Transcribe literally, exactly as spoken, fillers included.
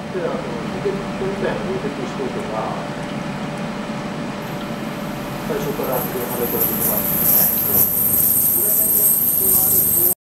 で、あのポケットみたいなのを入れてしておけば、最初からそれをはめ込んでいきますね。